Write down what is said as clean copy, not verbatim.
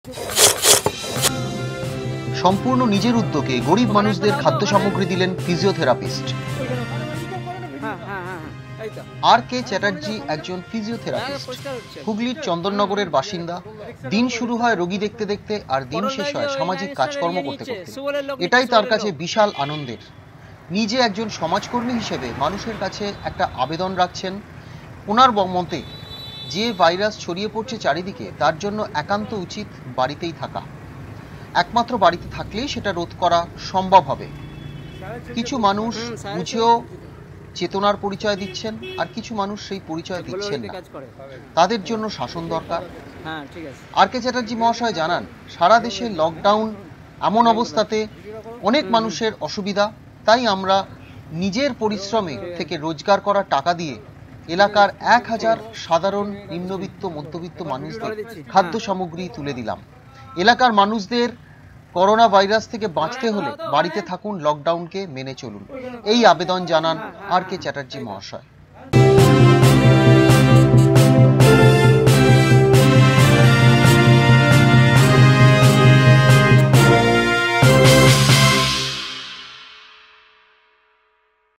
সম্পূর্ণ নিজের উদ্যোগে গরিব মানুষদের খাদ্য সামগ্রী দিলেন ফিজিওথেরাপিস্ট। আর কে চ্যাটার্জি একজন ফিজিওথেরাপিস্ট, হুগলির চন্দননগরের বাসিন্দা। দিন শুরু হয় রোগী দেখতে দেখতে, আর দিন শেষ হয় সামাজিক কাজকর্ম করতে করতে। এটাই তার কাছে বিশাল আনন্দের। নিজে একজন সমাজকর্মী হিসেবে মানুষের কাছে একটা আবেদন রাখছেন। ওনার মতে যে ভাইরাস ছড়িয়ে পড়ছে চারিদিকে, তার জন্য একান্ত উচিত বাড়িতেই থাকা। একমাত্র বাড়িতে থাকলেই সেটা রোধ করা সম্ভব হবে। কিছু মানুষ বুঝেও চেতনার পরিচয় দিচ্ছেন, আর কিছু মানুষ সেই পরিচয় দিচ্ছেন না। তাদের জন্য শাসন দরকার। আর কে চ্যাটার্জি মহাশয় জানান, সারা দেশে লকডাউন, এমন অবস্থাতে অনেক মানুষের অসুবিধা। তাই আমরা নিজের পরিশ্রমে থেকে রোজগার করা টাকা দিয়ে এলাকার 1000 সাধারণ নিম্নবিত্ত মধ্যবিত্ত মানুষদের খাদ্য সামগ্রী তুলে দিলাম। এলাকার মানুষদের করোনা ভাইরাস থেকে বাঁচতে হলে বাড়িতে থাকুন, লকডাউনকে মেনে চলুন, এই আবেদন জানান আর কে চ্যাটার্জি মহাশয়।